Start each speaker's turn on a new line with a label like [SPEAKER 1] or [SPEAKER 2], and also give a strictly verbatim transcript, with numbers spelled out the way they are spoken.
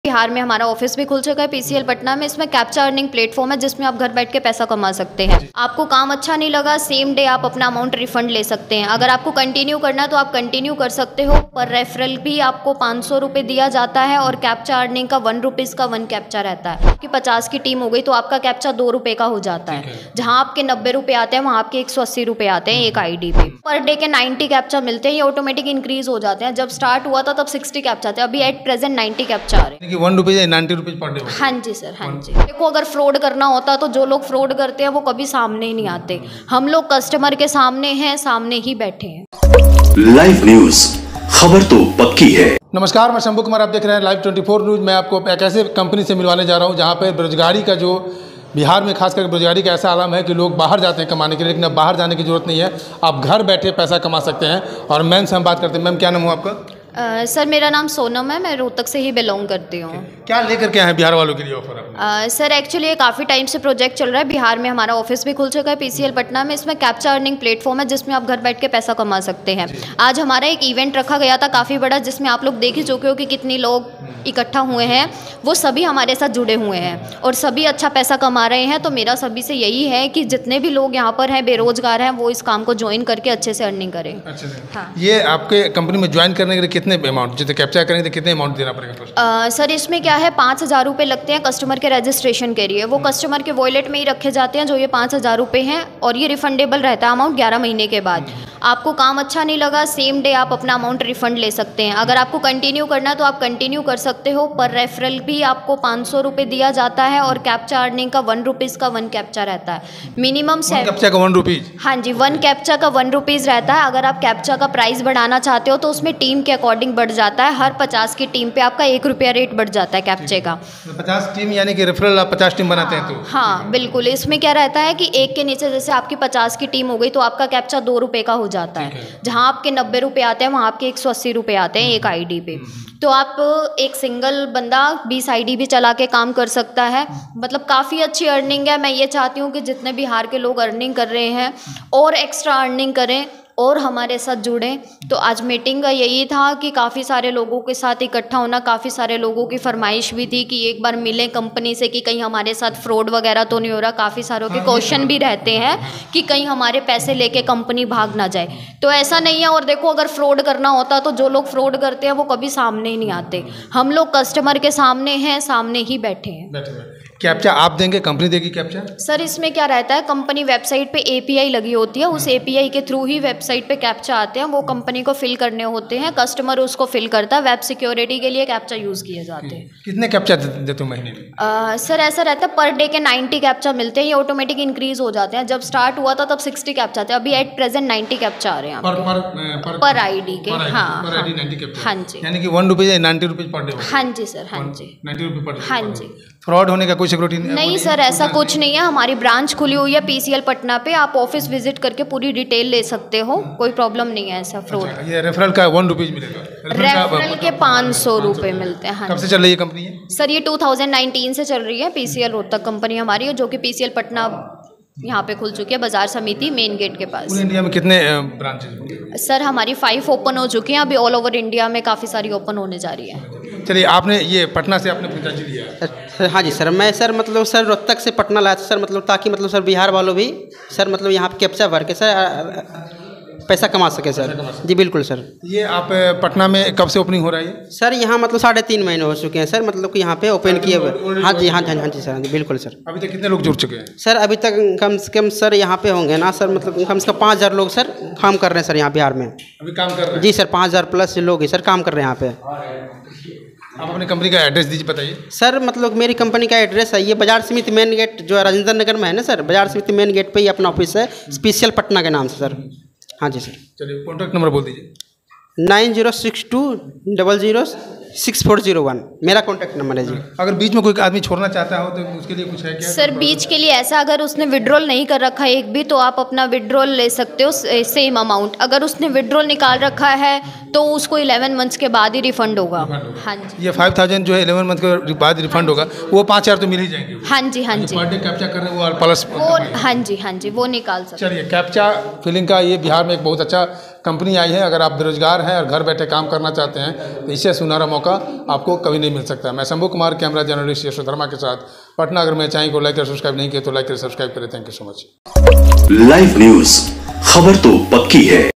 [SPEAKER 1] बिहार में हमारा ऑफिस भी खुल चुका है पीसीएल पटना में। इसमें कैप्चा अर्निंग प्लेटफॉर्म है जिसमें आप घर बैठ के पैसा कमा सकते हैं। आपको काम अच्छा नहीं लगा, सेम डे आप अपना अमाउंट रिफंड ले सकते हैं। अगर आपको कंटिन्यू करना है तो आप कंटिन्यू कर सकते हो। पर रेफरल भी आपको पाँच सौ रुपये दिया जाता है और कैप्चा अर्निंग का वन रुपीज़ का वन कैप्चा रहता है। आपकी पचास की टीम हो गई तो आपका कैप्चा दो रुपये का हो जाता है। जहाँ आपके नब्बे रुपये आते हैं वहाँ आपके एक सौ अस्सी रुपये आते हैं एक आई डी पे। पर डे के नाइन्टी कैप्चा मिलते हैं, ये ऑटोमेटिक इंक्रीज हो जाते हैं। जब स्टार्ट हुआ था तब सिक्सटी कैप्चा थे, अभी एट प्रेजेंट नाइन्टी कैप्चा आ रहे हैं।
[SPEAKER 2] One rupees ninety rupees per day.
[SPEAKER 1] हाँ जी सर, हाँ जी। देखो अगर फ्रॉड करना होता तो जो लोग फ्रॉड करते हैं वो कभी सामने ही नहीं आते। हम लोग कस्टमर के सामने हैं, सामने ही बैठे हैं।
[SPEAKER 3] लाइव न्यूज, खबर तो पक्की है।
[SPEAKER 2] नमस्कार, मैं शंभू कुमार, आप देख रहे हैं लाइव ट्वेंटी फोर न्यूज़। मैं आपको एक ऐसे कंपनी से मिलवाने जा रहा हूं जहां पे बेरोजगारी का जो बिहार में खासकर बेरोजगारी का ऐसा आलम है कि लोग बाहर जाते हैं कमाने के लिए, लेकिन अब बाहर जाने की जरूरत नहीं है। आप घर बैठे पैसा कमा सकते हैं। और मैम से हम बात करते हैं। मैम क्या नाम हुआ आपका?
[SPEAKER 1] Uh, सर मेरा नाम सोनम है, मैं रोहतक से ही बिलोंग करती हूँ।
[SPEAKER 2] क्या लेकर के आए हैं बिहार वालों के लिए ऑफर आपने?
[SPEAKER 1] uh, सर एक्चुअली ये काफ़ी टाइम से प्रोजेक्ट चल रहा है। बिहार में हमारा ऑफिस भी खुल चुका है पीसीएल पटना में। इसमें कैप्चा अर्निंग प्लेटफॉर्म है जिसमें आप घर बैठ के पैसा कमा सकते हैं। आज हमारा एक इवेंट रखा गया था काफ़ी बड़ा, जिसमें आप लोग देख ही चुके हो कि कितने लोग इकट्ठा हुए हैं। वो सभी हमारे साथ जुड़े हुए हैं और सभी अच्छा पैसा कमा रहे हैं। तो मेरा सभी से यही है कि जितने भी लोग यहाँ पर हैं बेरोजगार हैं वो इस काम को ज्वाइन करके अच्छे से अर्निंग करें।
[SPEAKER 2] अच्छा हाँ। ये आपके कंपनी में ज्वाइन करने के लिए कितने अमाउंट, जैसे कैप्चा करेंगे तो कितने अमाउंट देना पड़ेगा?
[SPEAKER 1] सर इसमें क्या है, पाँच हज़ार रुपये लगते हैं कस्टमर के रजिस्ट्रेशन के लिए। वो कस्टमर के वॉलेट में ही रखे जाते हैं जो ये पाँच हज़ार रुपये हैं, और ये रिफंडेबल रहता है अमाउंट ग्यारह महीने के बाद। आपको काम अच्छा नहीं लगा, सेम डे आप अपना अमाउंट रिफंड ले सकते हैं। अगर आपको कंटिन्यू करना है तो आप कंटिन्यू कर सकते हो। पर रेफरल भी आपको पाँच सौ रुपये दिया जाता है और कैप्चा अर्निंग का वन रुपीज़ का वन कैप्चा रहता है। मिनिमम से
[SPEAKER 2] कैप्चा का वन रुपीज़?
[SPEAKER 1] हाँ जी, वन कैप्चा का वन रुपीज़ रहता है। अगर आप कैप्चा का प्राइस बढ़ाना चाहते हो तो उसमें टीम के अकॉर्डिंग बढ़ जाता है। हर पचास की टीम पे आपका एक रुपया रेट बढ़ जाता है कैप्चे का।
[SPEAKER 2] पचास टीम यानी कि रेफरल आप पचास टीम बनाते हैं तो?
[SPEAKER 1] हाँ बिल्कुल। इसमें क्या रहता है कि एक के नीचे जैसे आपकी पचास की टीम हो गई तो आपका कैप्चा दो रुपये का हो जाता है। जहाँ आपके नब्बे रुपये आते हैं वहाँ आपके एक सौ अस्सी रुपये आते हैं एक आईडी पे। तो आप एक सिंगल बंदा बीस आईडी भी चला के काम कर सकता है। मतलब काफ़ी अच्छी अर्निंग है। मैं ये चाहती हूँ कि जितने बिहार के लोग अर्निंग कर रहे हैं और एक्स्ट्रा अर्निंग करें और हमारे साथ जुड़ें। तो आज मीटिंग का यही था कि काफ़ी सारे लोगों के साथ इकट्ठा होना। काफ़ी सारे लोगों की फरमाइश भी थी कि एक बार मिलें कंपनी से कि कहीं हमारे साथ फ्रॉड वगैरह तो नहीं हो रहा। काफ़ी सारों के क्वेश्चन भी रहते हैं कि कहीं हमारे पैसे लेके कंपनी भाग ना जाए। तो ऐसा नहीं है। और देखो अगर फ्रॉड करना होता तो जो लोग फ्रॉड करते हैं वो कभी सामने ही नहीं आते। हम लोग कस्टमर के सामने हैं, सामने ही बैठे हैं।
[SPEAKER 2] कैप्चा आप देंगे, कंपनी देगी कैप्चा?
[SPEAKER 1] सर इसमें क्या रहता है, कंपनी वेबसाइट पे एपीआई लगी होती है। उस एपीआई के थ्रू ही वेबसाइट पे कैप्चा आते हैं। वो कंपनी को फिल करने होते हैं, कस्टमर उसको फिल करता है। वेब सिक्योरिटी के लिए कैप्चा यूज़ किए जाते हैं।
[SPEAKER 2] कितने कैप्चा देते हो महीने में?
[SPEAKER 1] आ, सर ऐसा रहता है पर डे के नाइन्टी कैप्चा मिलते हैं, ये ऑटोमेटिक इंक्रीज हो जाते हैं। जब स्टार्ट हुआ था तब सिक्सटी कैप्चा थे, अभी एट प्रेजेंट नाइन्टी कैप्चा आ रहे हैं
[SPEAKER 2] पर पर पर,
[SPEAKER 1] पर आईडी के। हाँ
[SPEAKER 2] हाँ जी, यानी कि one rupees ninety rupees per day.
[SPEAKER 1] हाँ जी सर, हाँ जी,
[SPEAKER 2] नाइन्टी रुपीज़ पर डे।
[SPEAKER 1] हाँ जी।
[SPEAKER 2] फ्रॉड होने का कोई सिक्योरिटी
[SPEAKER 1] नहीं सर, ऐसा कुछ नहीं है। हमारी ब्रांच खुली हुई है पीसीएल पटना पे। आप ऑफिस विजिट करके पूरी डिटेल ले सकते हो, कोई प्रॉब्लम नहीं है ऐसा फ्रॉड।
[SPEAKER 2] अच्छा, ये रेफरल का वन रुपीज़ मिलेगा?
[SPEAKER 1] रेफरल के पाँच सौ रुपये मिलते हैं। हाँ।
[SPEAKER 2] कब से चल रही है कंपनी है?
[SPEAKER 1] सर ये टू थाउजेंड नाइनटीन से चल रही है। पीसीएल रोहतक कंपनी हमारी है जो कि पीसीएल पटना यहाँ पे खुल चुकी है, बाजार समिति मेन गेट के पास।
[SPEAKER 2] पूरे इंडिया में कितने ब्रांचेज?
[SPEAKER 1] सर हमारी फाइव ओपन हो चुकी हैं, अभी ऑल ओवर इंडिया में काफ़ी सारी ओपन होने जा रही है।
[SPEAKER 2] चलिए, आपने ये पटना से आपने फ्रेंचाइजी लिया?
[SPEAKER 4] सर हाँ जी सर, मैं सर मतलब सर रोहतक से पटना लाया था सर, मतलब ताकि मतलब सर बिहार वालों भी सर मतलब यहाँ पे कैप्चा भर के सर पैसा कमा सके सर। जी बिल्कुल सर।
[SPEAKER 2] ये आप पटना में कब से ओपनिंग हो रहा है?
[SPEAKER 4] सर यहाँ मतलब साढ़े तीन महीने हो चुके हैं सर, मतलब कि यहाँ पे ओपन किए हुए। हाँ जी हाँ जी हाँ जी सर, बिल्कुल सर।
[SPEAKER 2] अभी तक कितने लोग जुड़ चुके हैं?
[SPEAKER 4] सर अभी तक कम से कम सर यहाँ पे होंगे ना सर, मतलब कम से कम पाँच हज़ार लोग सर काम कर रहे हैं सर यहाँ बिहार में।
[SPEAKER 2] अभी काम कर रहे हैं?
[SPEAKER 4] जी सर, पाँच हज़ार प्लस लोग ही सर काम कर रहे हैं यहाँ पे।
[SPEAKER 2] आप अपनी कंपनी का एड्रेस दीजिए, बताइए
[SPEAKER 4] सर। मतलब मेरी कंपनी का एड्रेस है ये बाजार समिति मेन गेट जो है राजेंद्र नगर में है ना सर, बाजार समिति मेन गेट पे ही अपना ऑफिस है स्पेशल पटना के नाम से सर। हाँ जी सर।
[SPEAKER 2] चलिए कॉन्टैक्ट नंबर बोल दीजिए।
[SPEAKER 4] Nine zero six two double zero six four zero one मेरा कॉन्टैक्ट नंबर है जी।
[SPEAKER 2] अगर बीच में कोई आदमी छोड़ना चाहता हो तो उसके लिए कुछ है क्या?
[SPEAKER 1] सर बीच के लिए ऐसा, अगर उसने विड्रॉल नहीं कर रखा है एक भी तो आप अपना विड्रॉल ले सकते हो सेम अमाउंट। अगर उसने विड्रॉल निकाल रखा है तो उसको इलेवन मंथ्स के बाद ही रिफंड होगा। हाँ जी।
[SPEAKER 2] ये फाइव थाउजेंड जो है इलेवन मंथ के बाद रिफंड होगा, वो पाँच हज़ार तो मिल ही जाएंगे।
[SPEAKER 1] हाँ जी हाँ जी।
[SPEAKER 2] पर डे कैप्चा कर रहे हैं वो प्लस
[SPEAKER 1] वो हाँ जी हाँ जी वो निकाल सकते।
[SPEAKER 2] चलिए, कैप्चा फिलिंग का ये बिहार में एक बहुत अच्छा कंपनी आई है। अगर आप बेरोजगार हैं और घर बैठे काम करना चाहते हैं तो इससे सुनहरा मौका मौका आपको कभी नहीं मिल सकता। मैं शंभू कुमार, कैमरा जर्नलिस्ट यशोधर्मा के साथ, पटना। अगर मेरे चैनल को लाइक और सब्सक्राइब नहीं किया तो लाइक और सब्सक्राइब करें। Thank you so much.
[SPEAKER 3] Live news, खबर तो पक्की है।